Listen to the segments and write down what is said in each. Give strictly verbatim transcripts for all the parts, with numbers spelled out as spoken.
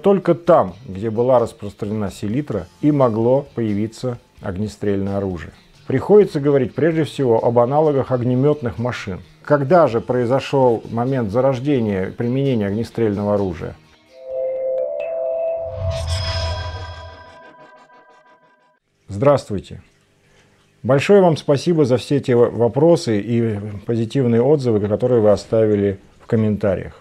только там, где была распространена селитра, и могло появиться огнестрельное оружие. Приходится говорить прежде всего об аналогах огнеметных машин. Когда же произошел момент зарождения применения огнестрельного оружия? Здравствуйте! Большое вам спасибо за все те вопросы и позитивные отзывы, которые вы оставили в комментариях.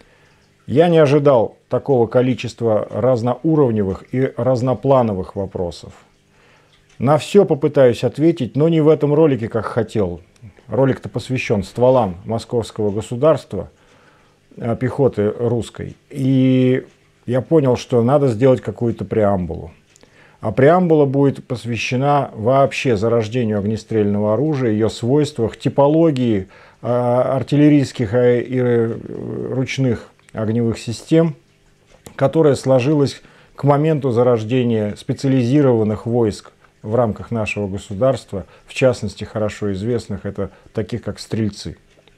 Я не ожидал такого количества разноуровневых и разноплановых вопросов. На все попытаюсь ответить, но не в этом ролике, как хотел. Ролик-то посвящен стволам московского государства, пехоты русской. И я понял, что надо сделать какую-то преамбулу. А преамбула будет посвящена вообще зарождению огнестрельного оружия, ее свойствах, типологии артиллерийских и ручных огневых систем, которая сложилась к моменту зарождения специализированных войск в рамках нашего государства, в частности, хорошо известных, это таких как стрельцы.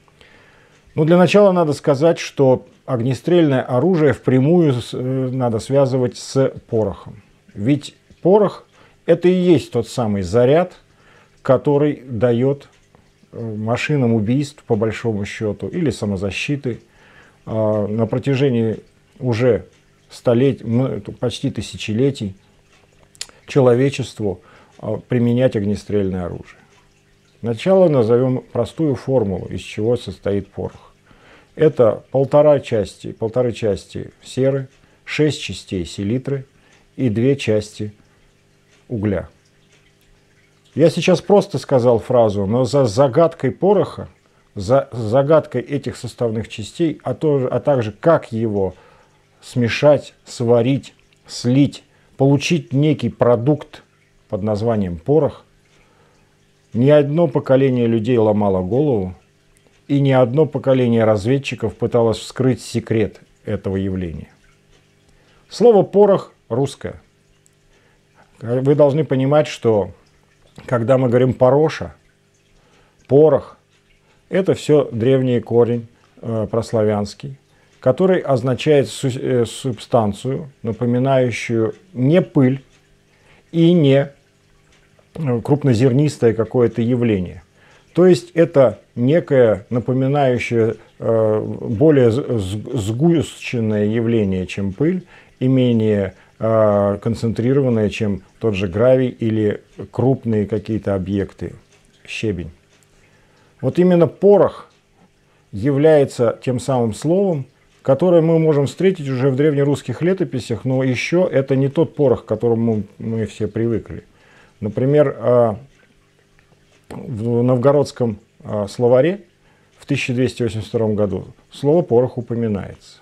Но для начала надо сказать, что огнестрельное оружие впрямую надо связывать с порохом. Ведь порох – это и есть тот самый заряд, который дает машинам убийств, по большому счету, или самозащиты на протяжении уже столетий, почти тысячелетий человечеству применять огнестрельное оружие. Сначала назовем простую формулу, из чего состоит порох. Это полтора части, полторы части серы, шесть частей селитры и две части угля. Я сейчас просто сказал фразу, но за загадкой пороха, за загадкой этих составных частей, а, тоже, а также как его смешать, сварить, слить, получить некий продукт под названием порох, ни одно поколение людей ломало голову, и ни одно поколение разведчиков пыталось вскрыть секрет этого явления. Слово «порох» русское. Вы должны понимать, что когда мы говорим «пороша», «порох», это все древний корень э, прославянский, который означает су э, субстанцию, напоминающую не пыль и не крупнозернистое какое-то явление. То есть это некое напоминающее э, более сгущенное явление, чем пыль, и менее э, концентрированное, чем тот же гравий или крупные какие-то объекты, щебень. Вот именно порох является тем самым словом, которое мы можем встретить уже в древнерусских летописях, но еще это не тот порох, к которому мы все привыкли. Например, в новгородском словаре в тысяча двести восемьдесят втором году слово «порох» упоминается.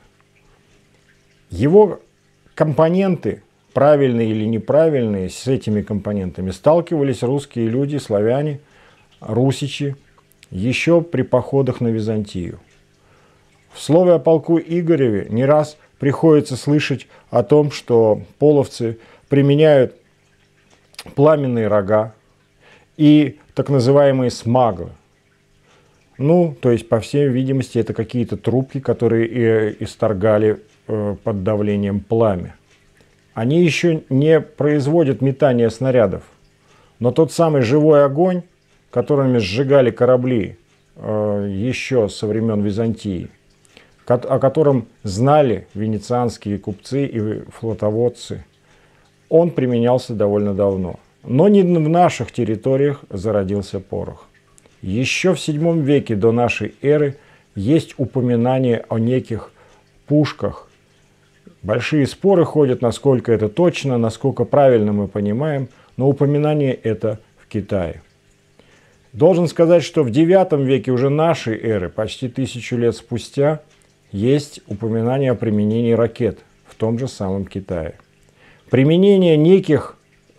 Его компоненты, правильные или неправильные, с этими компонентами сталкивались русские люди, славяне, русичи, еще при походах на Византию. В слове о полку Игореве не раз приходится слышать о том, что половцы применяют пламенные рога и так называемые смаглы. Ну, то есть, по всей видимости, это какие-то трубки, которые исторгали под давлением пламя. Они еще не производят метания снарядов, но тот самый живой огонь, которыми сжигали корабли еще со времен Византии, о котором знали венецианские купцы и флотоводцы, он применялся довольно давно. Но не в наших территориях зародился порох. Еще в седьмом веке до нашей эры есть упоминание о неких пушках. Большие споры ходят, насколько это точно, насколько правильно мы понимаем, но упоминание это в Китае. Должен сказать, что в девятом веке уже нашей эры, почти тысячу лет спустя, есть упоминание о применении ракет в том же самом Китае. Применение неких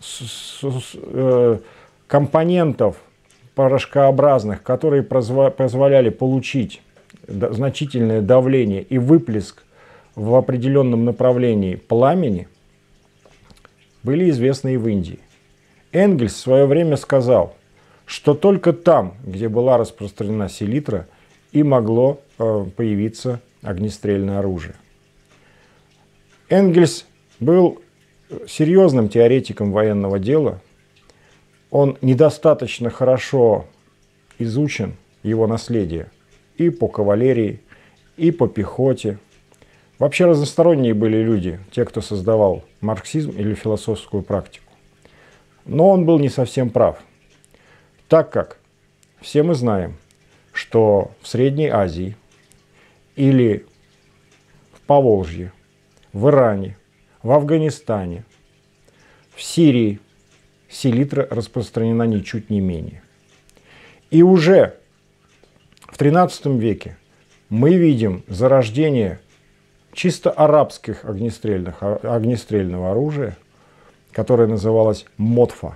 компонентов порошкообразных, которые позволяли получить значительное давление и выплеск в определенном направлении пламени, были известны и в Индии. Энгельс в свое время сказал, что только там, где была распространена селитра, и могло появиться огнестрельное оружие. Энгельс был серьезным теоретиком военного дела. Он недостаточно хорошо изучен, его наследие, и по кавалерии, и по пехоте. Вообще разносторонние были люди, те, кто создавал марксизм или философскую практику. Но он был не совсем прав, так как все мы знаем, что в Средней Азии или в Поволжье, в Иране, в Афганистане, в Сирии селитра распространена ничуть не менее. И уже в тринадцатом веке мы видим зарождение чисто арабских огнестрельных, огнестрельного оружия, которое называлось мотфа.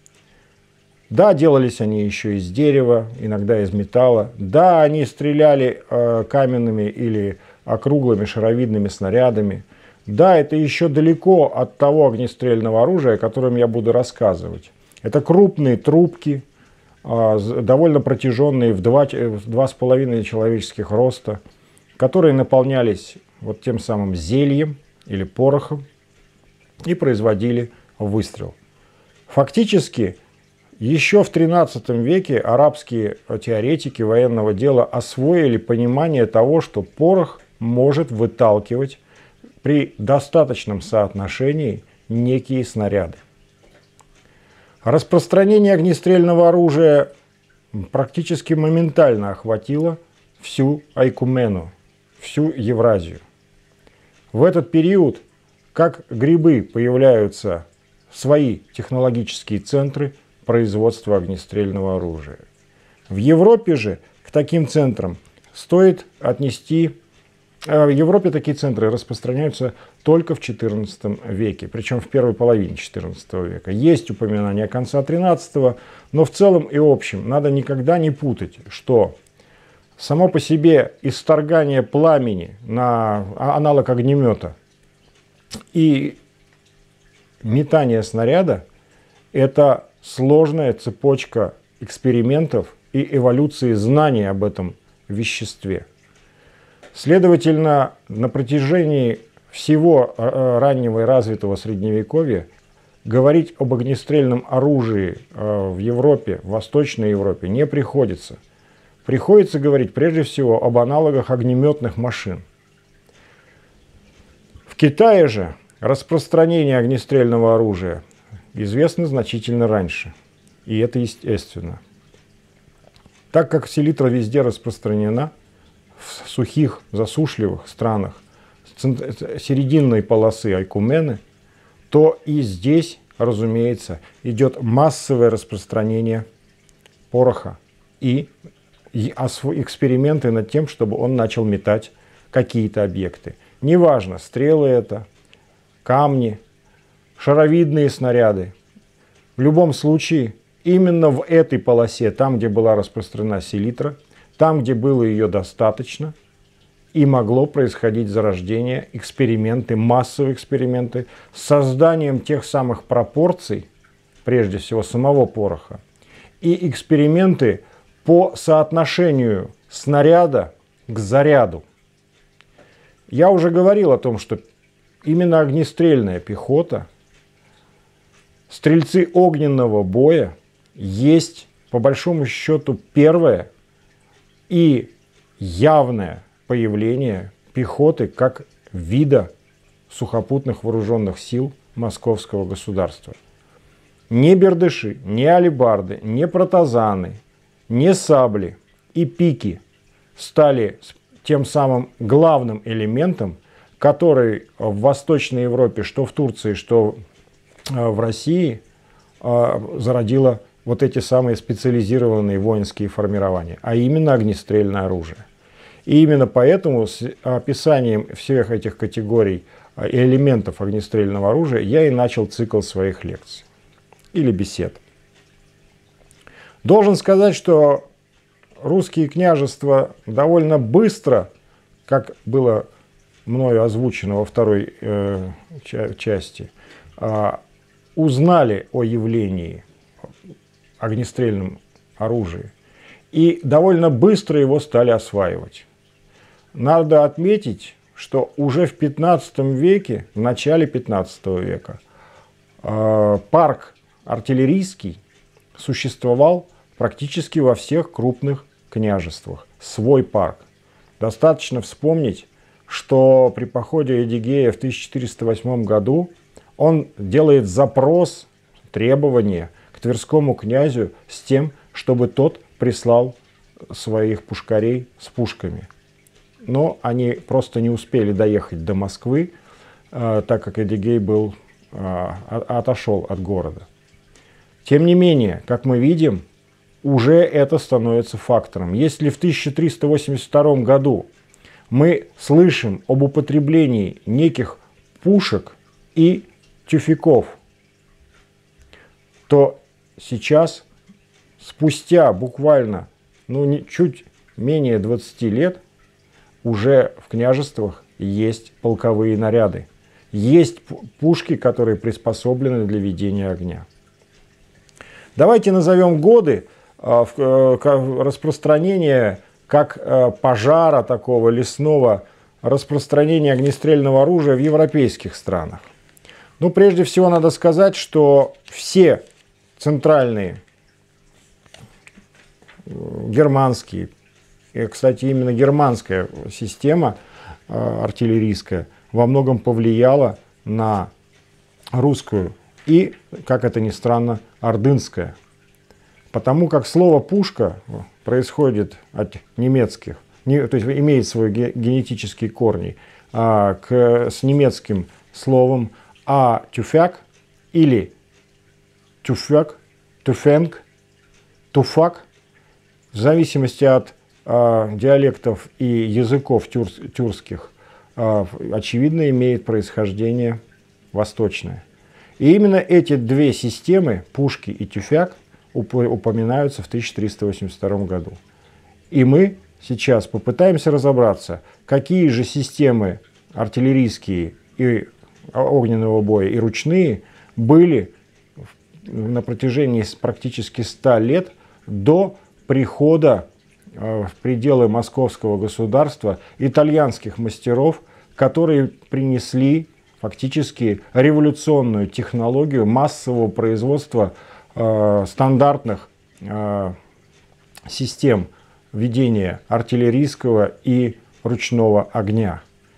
Да, делались они еще из дерева, иногда из металла. Да, они стреляли э, каменными или округлыми шаровидными снарядами. Да, это еще далеко от того огнестрельного оружия, о котором я буду рассказывать. Это крупные трубки, э, довольно протяженные в два с половиной человеческих роста, которые наполнялись вот тем самым зельем или порохом и производили выстрел. Фактически, еще в тринадцатом веке арабские теоретики военного дела освоили понимание того, что порох может выталкивать при достаточном соотношении некие снаряды. Распространение огнестрельного оружия практически моментально охватило всю Айкумену, всю Евразию. В этот период, как грибы, появляются свои технологические центры производства огнестрельного оружия. В Европе же к таким центрам стоит отнести... В Европе такие центры распространяются только в четырнадцатом веке, причем в первой половине четырнадцатого века. Есть упоминания конца тринадцатого, но в целом и общем надо никогда не путать, что само по себе исторгание пламени на аналог огнемета и метание снаряда – это сложная цепочка экспериментов и эволюции знаний об этом веществе. Следовательно, на протяжении всего раннего и развитого Средневековья говорить об огнестрельном оружии в Европе, в Восточной Европе не приходится. Приходится говорить прежде всего об аналогах огнеметных машин. В Китае же распространение огнестрельного оружия известно значительно раньше. И это естественно. Так как селитра везде распространена, в сухих, засушливых странах серединной полосы Айкумены, то и здесь, разумеется, идет массовое распространение пороха и эксперименты над тем, чтобы он начал метать какие-то объекты. Неважно, стрелы это, камни, шаровидные снаряды. В любом случае, именно в этой полосе, там, где была распространена селитра, там, где было ее достаточно, и могло происходить зарождение, эксперименты, массовые эксперименты с созданием тех самых пропорций, прежде всего самого пороха, и эксперименты по соотношению снаряда к заряду. Я уже говорил о том, что именно огнестрельная пехота, стрельцы огненного боя есть, по большому счету, первое и явное появление пехоты как вида сухопутных вооруженных сил московского государства. Ни бердыши, ни алебарды, ни протазаны, ни сабли и пики стали тем самым главным элементом, который в Восточной Европе, что в Турции, что в России, зародило вот эти самые специализированные воинские формирования, а именно огнестрельное оружие. И именно поэтому с описанием всех этих категорий и элементов огнестрельного оружия я и начал цикл своих лекций или бесед. Должен сказать, что русские княжества довольно быстро, как было мною озвучено во второй э, части, э, узнали о явлении огнестрельном оружии и довольно быстро его стали осваивать. Надо отметить, что уже в пятнадцатом веке, в начале пятнадцатого века, парк артиллерийский существовал практически во всех крупных княжествах. Свой парк. Достаточно вспомнить, что при походе Эдигея в тысяча четыреста восьмом году он делает запрос, требование к тверскому князю с тем, чтобы тот прислал своих пушкарей с пушками. Но они просто не успели доехать до Москвы, так как Эдигей был, отошел от города. Тем не менее, как мы видим, уже это становится фактором. Если в тысяча триста восемьдесят втором году мы слышим об употреблении неких пушек и тюфяков, то сейчас, спустя буквально ну, не, чуть менее двадцати лет, уже в княжествах есть полковые наряды. Есть пушки, которые приспособлены для ведения огня. Давайте назовем годы распространения, как пожара такого лесного, распространения огнестрельного оружия в европейских странах. Ну, прежде всего, надо сказать, что все центральные германские, и, кстати, именно германская система артиллерийская во многом повлияла на русскую и, как это ни странно, ордынская. Потому как слово «пушка» происходит от немецких, не, то есть имеет свои генетические корни а, к, с немецким словом, а тюфяк или тюфяк, тюфенг, туфак, в зависимости от а, диалектов и языков тюр, тюркских, а, очевидно, имеет происхождение восточное. И именно эти две системы, пушки и тюфяк, упоминаются в тысяча триста восемьдесят втором году. И мы сейчас попытаемся разобраться, какие же системы артиллерийские и огненного боя и ручные были на протяжении практически ста лет до прихода в пределы московского государства итальянских мастеров, которые принесли фактически революционную технологию массового производства э, стандартных э, систем ведения артиллерийского и ручного огня.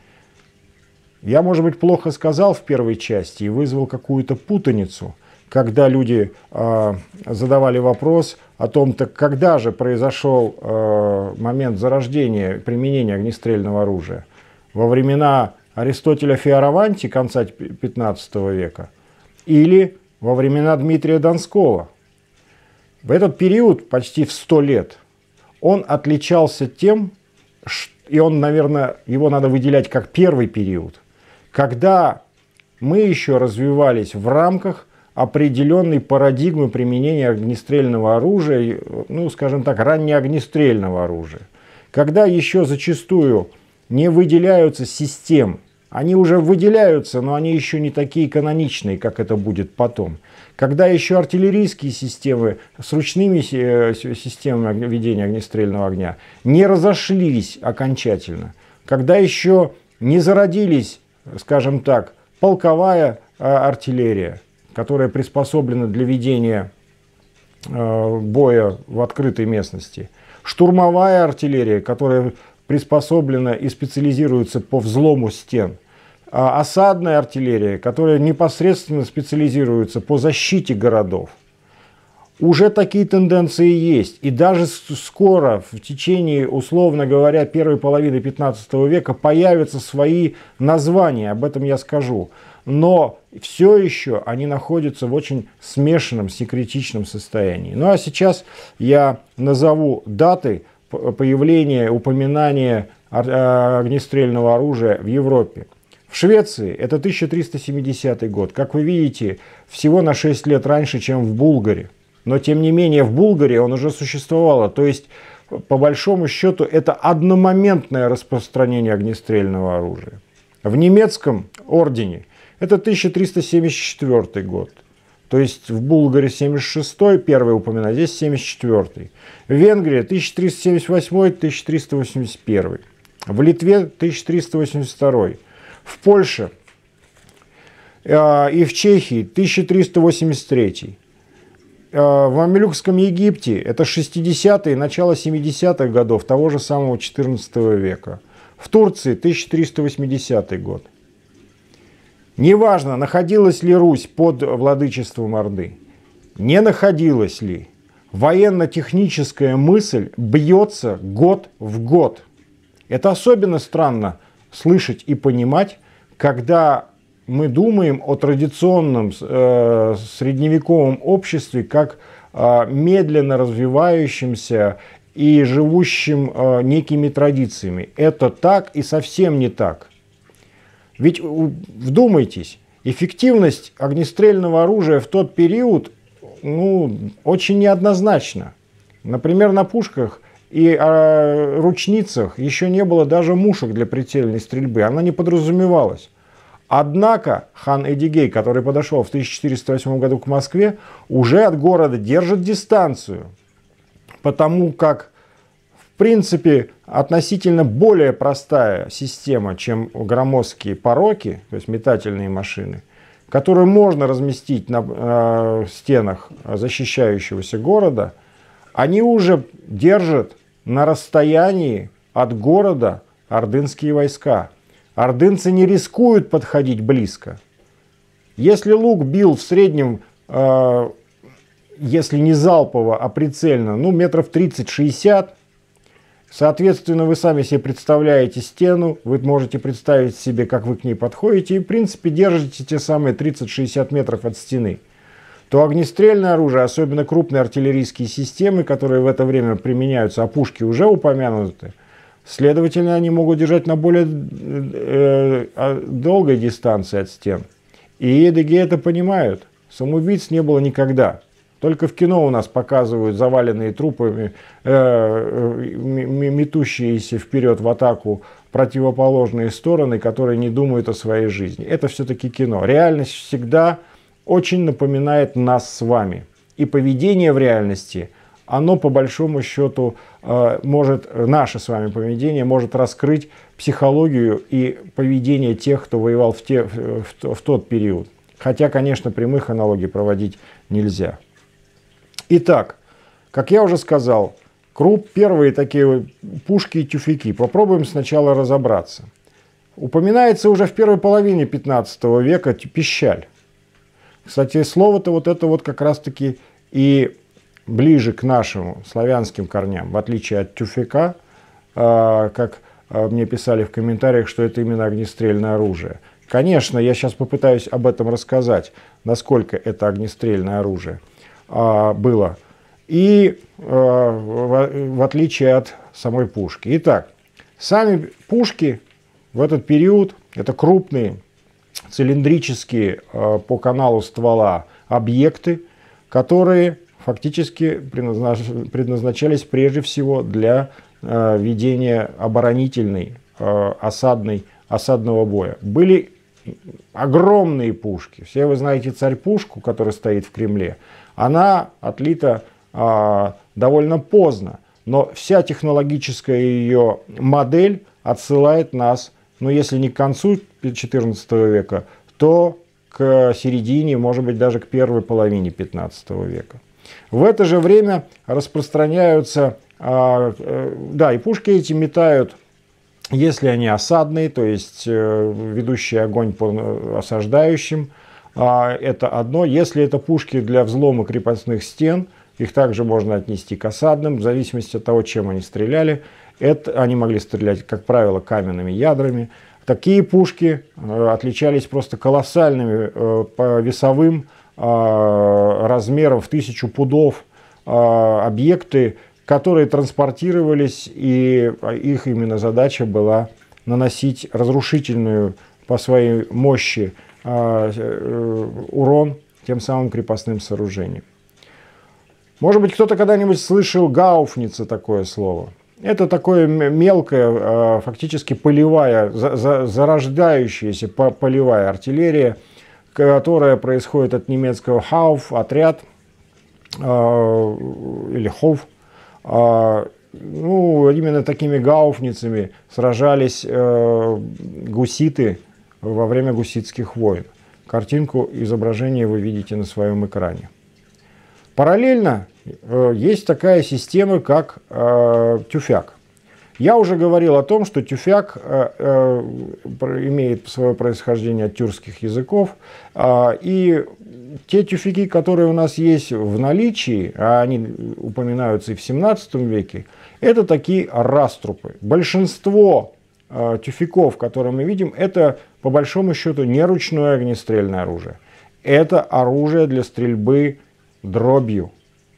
Я, может быть, плохо сказал в первой части и вызвал какую-то путаницу, когда люди э, задавали вопрос о том, так когда же произошел э, момент зарождения применения огнестрельного оружия. Во времена Аристотеля Фиораванти конца пятнадцатого века или во времена Дмитрия Донского. В этот период, почти в сто лет, он отличался тем, и он, наверное, его надо выделять как первый период, когда мы еще развивались в рамках определенной парадигмы применения огнестрельного оружия, ну, скажем так, раннеогнестрельного оружия, когда еще зачастую не выделяются системы. Они уже выделяются, но они еще не такие каноничные, как это будет потом. Когда еще артиллерийские системы с ручными системами ведения огнестрельного огня не разошлись окончательно. Когда еще не зародились, скажем так, полковая артиллерия, которая приспособлена для ведения боя в открытой местности. Штурмовая артиллерия, которая приспособлена и специализируется по взлому стен. А осадная артиллерия, которая непосредственно специализируется по защите городов. Уже такие тенденции есть. И даже скоро, в течение, условно говоря, первой половины пятнадцатого века появятся свои названия, об этом я скажу. Но все еще они находятся в очень смешанном, секретичном состоянии. Ну а сейчас я назову даты появления, упоминания огнестрельного оружия в Европе. В Швеции это тысяча триста семидесятый год. Как вы видите, всего на шесть лет раньше, чем в Булгарии. Но тем не менее в Булгарии он уже существовало. То есть, по большому счету, это одномоментное распространение огнестрельного оружия. В немецком ордене это тысяча триста семьдесят четвёртый год. То есть в Булгарии семьдесят шестой, первый упоминаю, здесь семьдесят четвёртый. В Венгрии тысяча триста семьдесят восьмой — тысяча триста восемьдесят первый. В Литве тысяча триста восемьдесят второй. В Польше э, и в Чехии тысяча триста восемьдесят третий. Э, в Мамлюкском Египте это шестидесятые, начало семидесятых годов того же самого четырнадцатого века. В Турции тысяча триста восьмидесятый год. Неважно, находилась ли Русь под владычеством Орды, не находилась ли, военно-техническая мысль бьется год в год. Это особенно странно слышать и понимать, когда мы думаем о традиционном э, средневековом обществе как э, медленно развивающемся и живущим э, некими традициями. Это так и совсем не так. Ведь вдумайтесь, эффективность огнестрельного оружия в тот период ну, очень неоднозначна. Например, на пушках и э, ручницах еще не было даже мушек для прицельной стрельбы, она не подразумевалась. Однако хан Эдигей, который подошел в тысяча четыреста восьмом году к Москве, уже от города держит дистанцию, потому как в принципе относительно более простая система, чем громоздкие пороки, то есть метательные машины, которую можно разместить на э, стенах защищающегося города, они уже держат на расстоянии от города ордынские войска. Ордынцы не рискуют подходить близко. Если лук бил в среднем, э, если не залпово, а прицельно, ну метров тридцать-шестьдесят, соответственно, вы сами себе представляете стену, вы можете представить себе, как вы к ней подходите, и в принципе держите те самые тридцать-шестьдесят метров от стены. То огнестрельное оружие, особенно крупные артиллерийские системы, которые в это время применяются, а пушки уже упомянуты, следовательно, они могут держать на более э, долгой дистанции от стен. И Эдигей это понимают. Самоубийц не было никогда. Только в кино у нас показывают заваленные трупами, э, метущиеся вперед в атаку противоположные стороны, которые не думают о своей жизни. Это все-таки кино. Реальность всегда очень напоминает нас с вами. И поведение в реальности, оно по большому счету э, может, наше с вами поведение может раскрыть психологию и поведение тех, кто воевал в, те, в, в тот период. Хотя, конечно, прямых аналогий проводить нельзя. Итак, как я уже сказал, круп, первые такие пушки и тюфяки. Попробуем сначала разобраться. Упоминается уже в первой половине пятнадцатого века пищаль. Кстати, слово-то вот это вот как раз-таки и ближе к нашим славянским корням, в отличие от тюфяка, э, как э, мне писали в комментариях, что это именно огнестрельное оружие. Конечно, я сейчас попытаюсь об этом рассказать, насколько это огнестрельное оружие э, было. И э, в, в отличие от самой пушки. Итак, сами пушки в этот период, это крупные, цилиндрические э, по каналу ствола объекты, которые фактически предназнач... предназначались прежде всего для э, ведения оборонительной, э, осадной, осадного боя. Были огромные пушки. Все вы знаете царь-пушку, которая стоит в Кремле. Она отлита э, довольно поздно, но вся технологическая ее модель отсылает нас, ну если не к концу четырнадцатого века, то к середине, может быть даже к первой половине пятнадцатого века. В это же время распространяются, э, э, да, и пушки эти метают, если они осадные, то есть э, ведущие огонь по осаждающим, э, это одно. Если это пушки для взлома крепостных стен, их также можно отнести к осадным, в зависимости от того, чем они стреляли. Это, они могли стрелять, как правило, каменными ядрами. Такие пушки э, отличались просто колоссальными э, по весовым э, размерам в тысячу пудов э, объекты, которые транспортировались, и их именно задача была наносить разрушительную по своей мощи э, э, урон тем самым крепостным сооружениям. Может быть, кто-то когда-нибудь слышал гауфница, такое слово. Это такое мелкое, фактически полевая, зарождающаяся полевая артиллерия, которая происходит от немецкого «Хауф», отряд, или «Хоф». ну, именно такими гауфницами сражались э, гуситы во время гуситских войн. Картинку, изображение вы видите на своем экране. Параллельно э, есть такая система, как э, тюфяк. Я уже говорил о том, что тюфяк э, э, имеет свое происхождение от тюркских языков, э, и те тюфяки, которые у нас есть в наличии, а они упоминаются и в семнадцатом веке, это такие раструпы. Большинство э, тюфяков, которые мы видим, это по большому счету не ручное огнестрельное оружие. Это оружие для стрельбы дробью.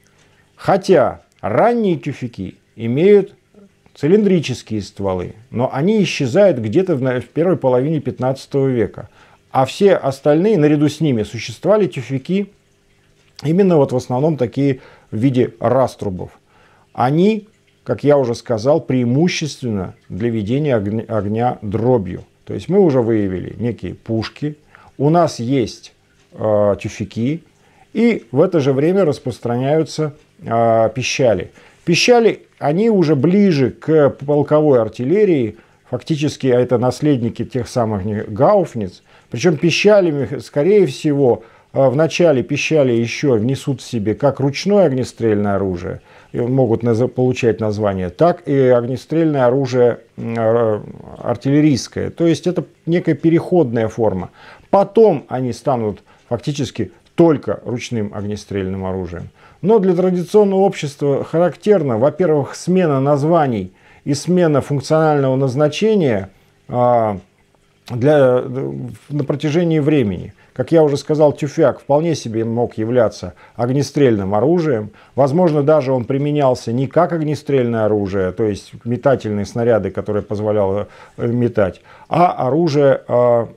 Хотя ранние тюфяки имеют цилиндрические стволы, но они исчезают где-то в первой половине пятнадцатого века. А все остальные, наряду с ними, существовали тюфяки, именно вот в основном такие в виде раструбов. Они, как я уже сказал, преимущественно для ведения огня, огня дробью. То есть мы уже выявили некие пушки, у нас есть э, тюфяки, и в это же время распространяются э, пищали. Пищали, они уже ближе к полковой артиллерии, фактически это наследники тех самых гауфниц. Причем пищалями, скорее всего, в начале пищали еще внесут в себе как ручное огнестрельное оружие, могут получать название, так и огнестрельное оружие артиллерийское. То есть это некая переходная форма. Потом они станут фактически только ручным огнестрельным оружием. Но для традиционного общества характерна, во-первых, смена названий и смена функционального назначения а, для, на протяжении времени. Как я уже сказал, тюфяк вполне себе мог являться огнестрельным оружием. Возможно, даже он применялся не как огнестрельное оружие, то есть метательные снаряды, которые позволяло метать, а оружие, а,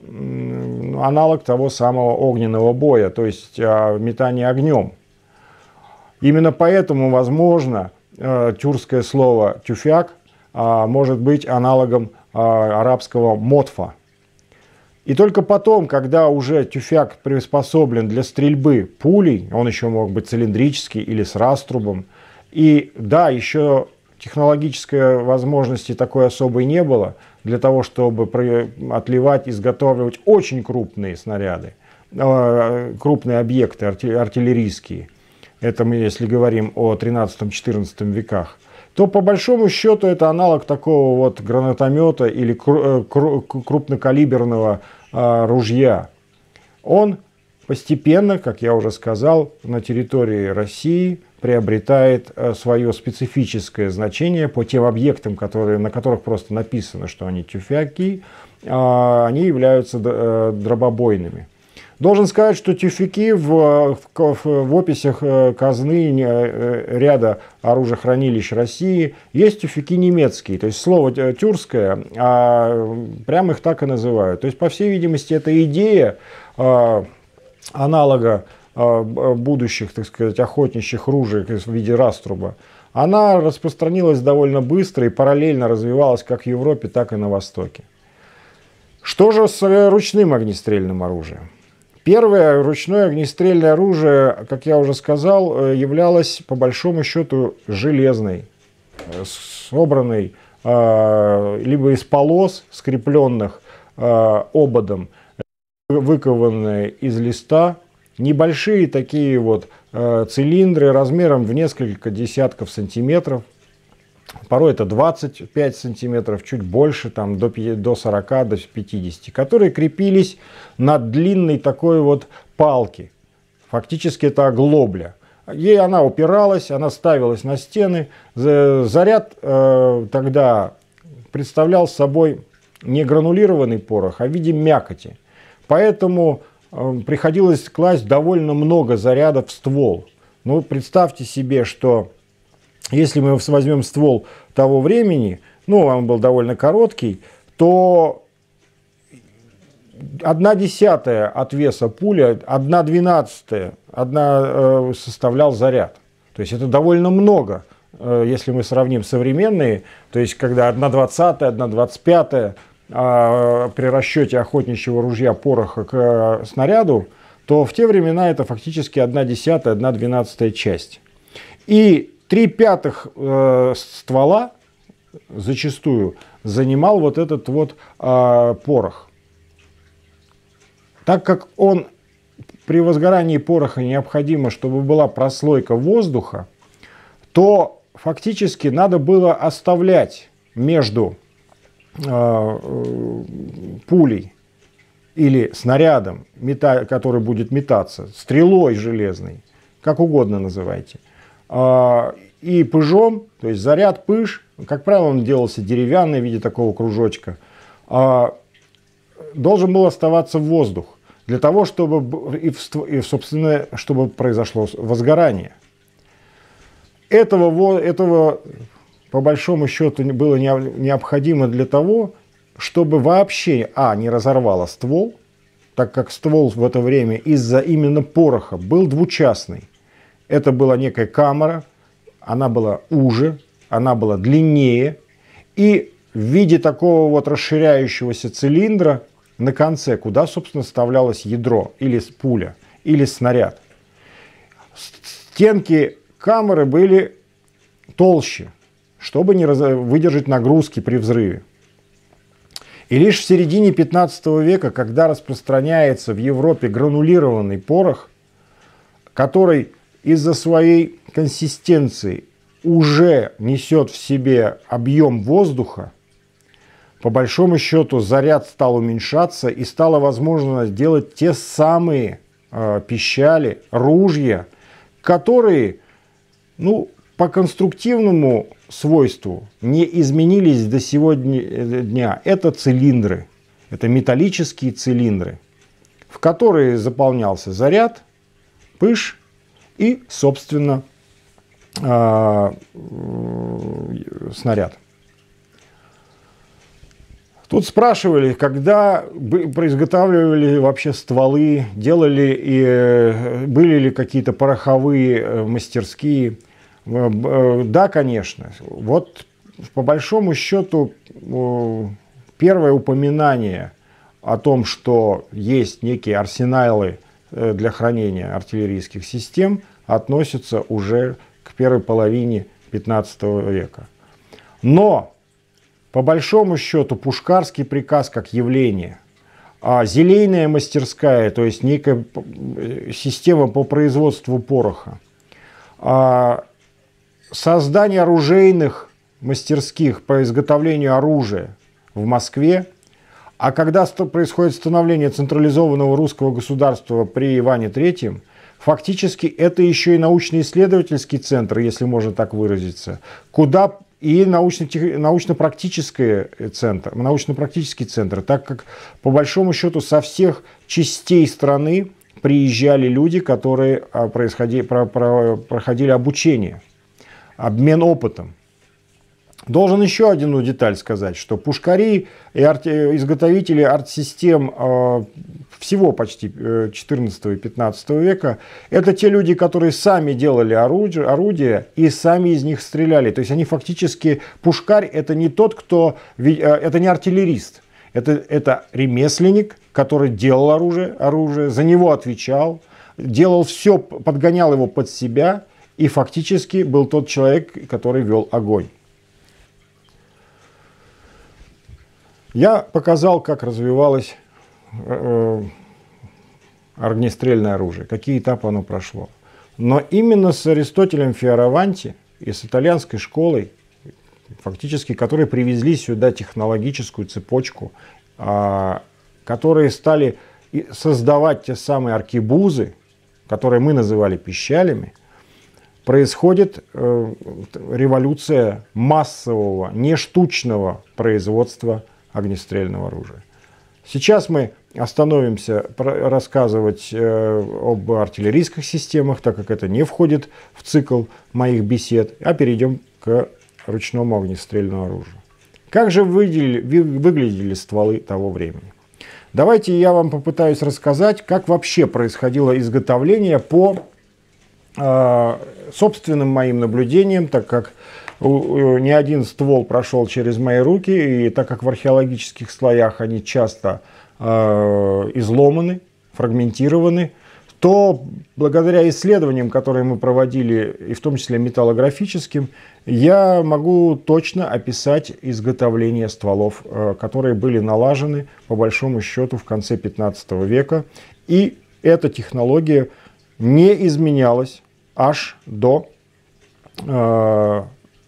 аналог того самого огненного боя, то есть а, метание огнем. Именно поэтому, возможно, тюркское слово «тюфяк» может быть аналогом арабского «мотфа». И только потом, когда уже тюфяк приспособлен для стрельбы пулей, он еще мог быть цилиндрический или с раструбом, и да, еще технологической возможности такой особой не было для того, чтобы отливать, изготавливать очень крупные снаряды, крупные объекты артиллерийские. Это мы, если говорим о тринадцатом-четырнадцатом веках, то по большому счету это аналог такого вот гранатомета или крупнокалиберного а, ружья. Он постепенно, как я уже сказал, на территории России приобретает а, свое специфическое значение по тем объектам, которые, на которых просто написано, что они тюфяки, а, они являются а, дробобойными. Должен сказать, что тюфяки в, в, в описях казны ряда оружехранилищ России есть тюфяки немецкие. То есть слово тюркское, а прямо их так и называют. То есть, по всей видимости, эта идея а, аналога а, будущих, так сказать, охотничьих ружей в виде раструба, она распространилась довольно быстро и параллельно развивалась как в Европе, так и на Востоке. Что же с ручным огнестрельным оружием? Первое ручное огнестрельное оружие, как я уже сказал, являлось по большому счету железной, собранной либо из полос, скрепленных ободом, выкованной из листа, небольшие такие вот цилиндры размером в несколько десятков сантиметров. Порой это двадцать пять сантиметров, чуть больше, там, до сорока, до пятидесяти, которые крепились на длинной такой вот палке. Фактически это оглобля. Ей она упиралась, она ставилась на стены. Заряд э, тогда представлял собой не гранулированный порох, а в виде мякоти. Поэтому э, приходилось класть довольно много зарядов в ствол. Ну, представьте себе, что если мы возьмем ствол того времени, ну, он был довольно короткий, то одна десятая от веса пули, одна двенадцатая одна, э, составлял заряд. То есть это довольно много, э, если мы сравним современные, то есть когда одна двадцатая, одна двадцать пятая э, при расчете охотничьего ружья пороха к э, снаряду, то в те времена это фактически одна десятая, одна двенадцатая часть. И Три пятых э, ствола зачастую занимал вот этот вот э, порох. Так как он при возгорании пороха необходимо, чтобы была прослойка воздуха, то фактически надо было оставлять между э, пулей или снарядом, мета, который будет метаться, стрелой железной, как угодно называйте, э, и пыжом, то есть заряд, пыж, как правило, он делался деревянный в виде такого кружочка, э, должен был оставаться воздух для того, чтобы, и, и, собственно, чтобы произошло возгорание. Этого, этого, по большому счету, было необходимо для того, чтобы вообще, а, не разорвало ствол, так как ствол в это время из-за именно пороха был двучастный. Это была некая камера, она была уже, она была длиннее, и в виде такого вот расширяющегося цилиндра на конце, куда, собственно, вставлялось ядро, или пуля, или снаряд. Стенки камеры были толще, чтобы не выдержать нагрузки при взрыве. И лишь в середине пятнадцатого века, когда распространяется в Европе гранулированный порох, который из-за своей консистенции уже несет в себе объем воздуха, по большому счету заряд стал уменьшаться, и стало возможно делать те самые э, пищали, ружья, которые, ну, по конструктивному свойству не изменились до сегодня дня. Это цилиндры, это металлические цилиндры, в которые заполнялся заряд, пыш и, собственно, э, снаряд. Тут спрашивали, когда изготавливали вообще стволы, делали и были ли какие-то пороховые мастерские. Да, конечно. Вот по большому счету первое упоминание о том, что есть некие арсеналы для хранения артиллерийских систем, относится уже к первой половине пятнадцатого века. Но по большому счету, пушкарский приказ как явление, а зелейная мастерская, то есть некая система по производству пороха, а создание оружейных мастерских по изготовлению оружия в Москве, а когда происходит становление централизованного русского государства при Иване Третьем, фактически это еще и научно-исследовательский центр, если можно так выразиться, куда и научно-практический центр, научно-практический центр, так как по большому счету со всех частей страны приезжали люди, которые происходили, про, про, проходили обучение, обмен опытом. Должен еще одну деталь сказать, что пушкари и арт, изготовители арт-систем э, всего почти четырнадцатого и пятнадцатого века, это те люди, которые сами делали орудия, орудия и сами из них стреляли. То есть они фактически, пушкарь это не тот, кто, это не артиллерист, это, это ремесленник, который делал оружие, оружие, за него отвечал, делал все, подгонял его под себя и фактически был тот человек, который вел огонь. Я показал, как развивалось э, огнестрельное оружие, какие этапы оно прошло. Но именно с Аристотелем Фиораванти и с итальянской школой, фактически, которые привезли сюда технологическую цепочку, э, которые стали создавать те самые аркебузы, которые мы называли пищалями, происходит э, революция массового, не штучного производства огнестрельного оружия. Сейчас мы остановимся рассказывать э, об артиллерийских системах, так как это не входит в цикл моих бесед, а перейдем к ручному огнестрельному оружию. Как же выглядели, выглядели стволы того времени? Давайте я вам попытаюсь рассказать, как вообще происходило изготовление по э, собственным моим наблюдениям, так как ни один ствол прошел через мои руки, и так как в археологических слоях они часто э, изломаны, фрагментированы, то благодаря исследованиям, которые мы проводили, и в том числе металлографическим, я могу точно описать изготовление стволов, которые были налажены, по большому счету, в конце пятнадцатого века. И эта технология не изменялась аж до э,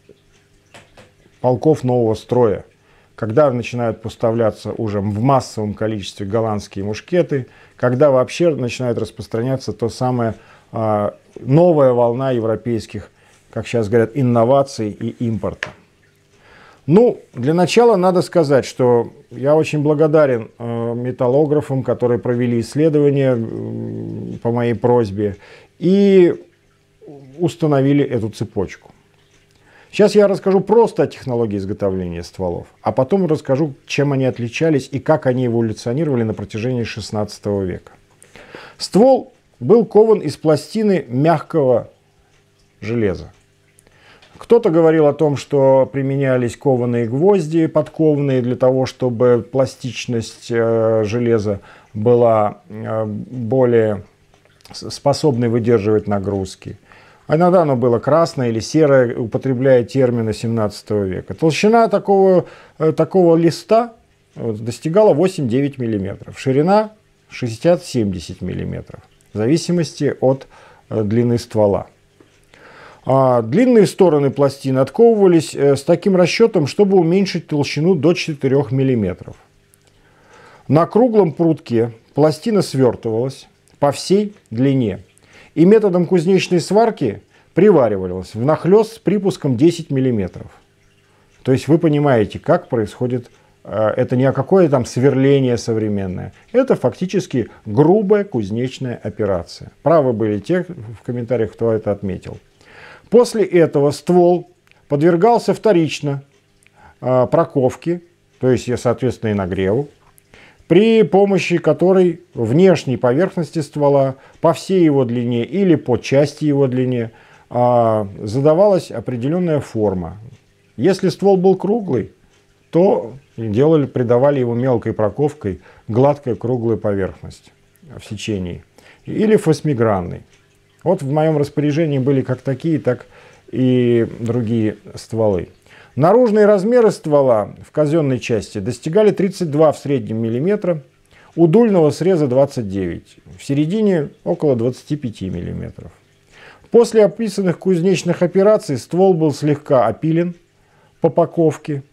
полков нового строя, когда начинают поставляться уже в массовом количестве голландские мушкеты, когда вообще начинает распространяться то самое э, новая волна европейских, как сейчас говорят, инноваций и импорта. Ну, для начала надо сказать, что я очень благодарен э, металлографам, которые провели исследования э, по моей просьбе и установили эту цепочку. Сейчас я расскажу просто о технологии изготовления стволов, а потом расскажу, чем они отличались и как они эволюционировали на протяжении шестнадцатого века. Ствол был кован из пластины мягкого железа. Кто-то говорил о том, что применялись кованые гвозди, подкованные для того, чтобы пластичность э, железа была э, более способной выдерживать нагрузки. А иногда оно было красное или серое, употребляя термины семнадцатого века. Толщина такого, э, такого листа достигала восемь-девять миллиметров, ширина шестьдесят-семьдесят миллиметров, в зависимости от э, длины ствола. А длинные стороны пластины отковывались с таким расчетом, чтобы уменьшить толщину до четырёх миллиметров. На круглом прутке пластина свертывалась по всей длине и методом кузнечной сварки приваривалась внахлёст с припуском десять миллиметров. То есть вы понимаете, как происходит, это не какое там сверление современное, это фактически грубая кузнечная операция. Правы были те в комментариях, кто это отметил. После этого ствол подвергался вторично э, проковке, то есть, соответственно, и нагреву, при помощи которой внешней поверхности ствола по всей его длине или по части его длине э, задавалась определенная форма. Если ствол был круглый, то делали, придавали его мелкой проковкой гладкая круглая поверхность в сечении, или восьмигранный. Вот в моем распоряжении были как такие, так и другие стволы. Наружные размеры ствола в казенной части достигали тридцать два в среднем миллиметра, у дульного среза двадцать девять, в середине около двадцати пяти миллиметров. После описанных кузнечных операций ствол был слегка опилен по паковке.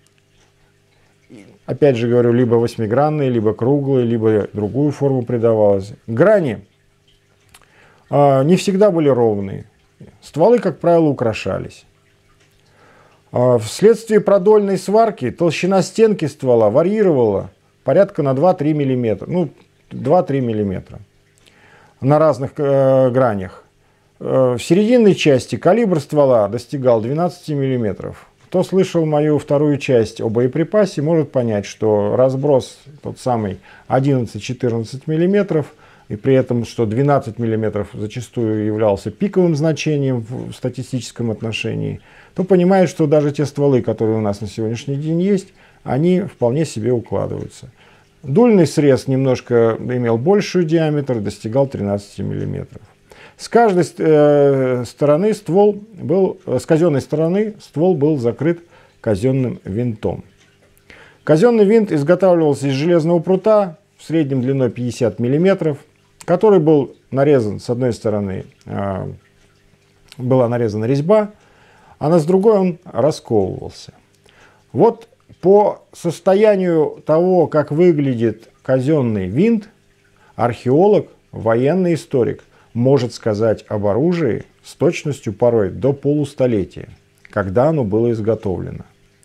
Опять же говорю, либо восьмигранный, либо круглый, либо другую форму придавалось. Грани не всегда были ровные. Стволы, как правило, украшались. Вследствие продольной сварки толщина стенки ствола варьировала порядка на два-три миллиметра. Ну, два-три миллиметра на разных э, гранях. В серединной части калибр ствола достигал двенадцати миллиметров. Кто слышал мою вторую часть о боеприпасе, может понять, что разброс тот самый одиннадцать-четырнадцать миллиметров, и при этом, что двенадцать миллиметров зачастую являлся пиковым значением в статистическом отношении, то понимает, что даже те стволы, которые у нас на сегодняшний день есть, они вполне себе укладываются. Дульный срез немножко имел больший диаметр, достигал тринадцати миллиметров. С каждой э, стороны ствол был, с казенной стороны ствол был закрыт казенным винтом. Казенный винт изготавливался из железного прута в среднем длиной пятьдесят миллиметров, который был нарезан с одной стороны, э, была нарезана резьба, а с другой он расковывался. Вот по состоянию того, как выглядит казенный винт, археолог, военный историк может сказать об оружии с точностью порой до полустолетия, когда оно было изготовлено.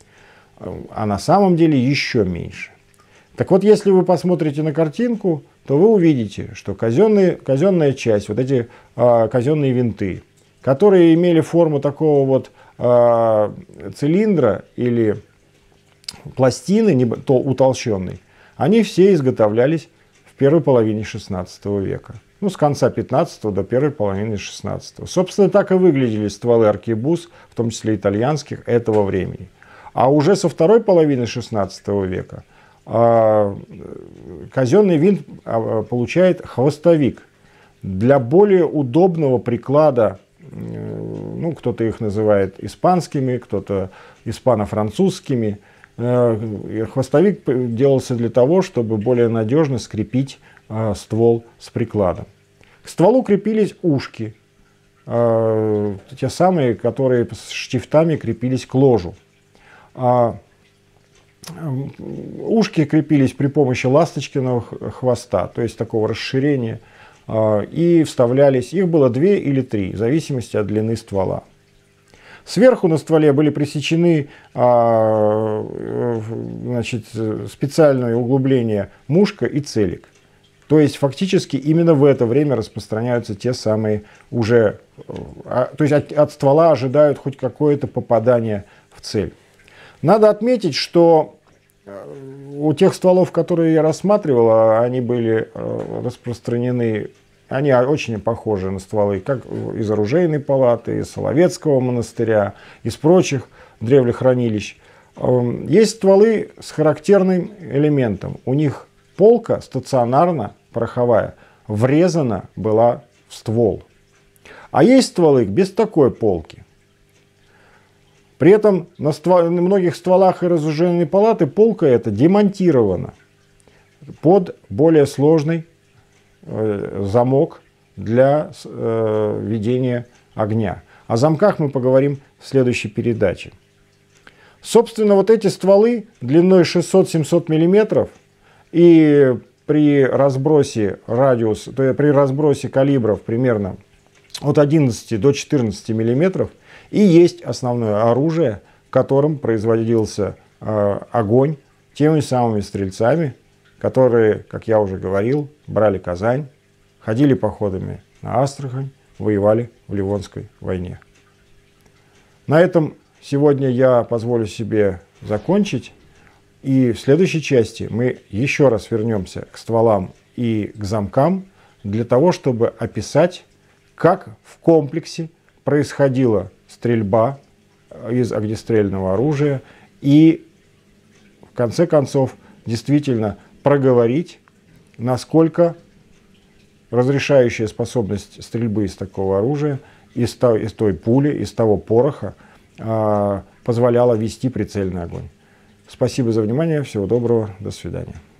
А на самом деле еще меньше. Так вот, если вы посмотрите на картинку, то вы увидите, что казенные, казенная часть, вот эти а, казенные винты, которые имели форму такого вот а, цилиндра или пластины, не, то утолщенной, они все изготовлялись в первой половине шестнадцатого века. Ну, с конца пятнадцатого до первой половины шестнадцатого. Собственно, так и выглядели стволы аркебуз, в том числе итальянских, этого времени. А уже со второй половины шестнадцатого века э, казенный винт получает хвостовик. Для более удобного приклада, ну, кто-то их называет испанскими, кто-то испано-французскими, хвостовик делался для того, чтобы более надежно скрепить ствол с прикладом. К стволу крепились ушки, те самые, которые с штифтами крепились к ложу. Ушки крепились при помощи ласточкиного хвоста, то есть такого расширения, и вставлялись, их было две или три, в зависимости от длины ствола. Сверху на стволе были пресечены значит, специальные углубления мушка и целик. То есть фактически именно в это время распространяются те самые уже, то есть от, от ствола ожидают хоть какое-то попадание в цель. Надо отметить, что у тех стволов, которые я рассматривал, они были распространены, они очень похожи на стволы как из оружейной палаты, из Соловецкого монастыря, из прочих древлехранилищ. Есть стволы с характерным элементом. У них полка стационарно, пороховая, врезана была в ствол. А есть стволы без такой полки. При этом на, ствол, на многих стволах и оружейной палаты полка эта демонтирована под более сложный э, замок для э, ведения огня. О замках мы поговорим в следующей передаче. Собственно, вот эти стволы длиной шестьсот-семьсот миллиметров и при разбросе радиус, то есть при разбросе калибров примерно от одиннадцати до четырнадцати миллиметров и есть основное оружие, которым производился э, огонь теми самыми стрельцами, которые, как я уже говорил, брали Казань, ходили походами на Астрахань, воевали в Ливонской войне. На этом сегодня я позволю себе закончить. И в следующей части мы еще раз вернемся к стволам и к замкам для того, чтобы описать, как в комплексе происходила стрельба из огнестрельного оружия и, в конце концов, действительно проговорить, насколько разрешающая способность стрельбы из такого оружия, из той, из той пули, из того пороха позволяла вести прицельный огонь. Спасибо за внимание, всего доброго, до свидания.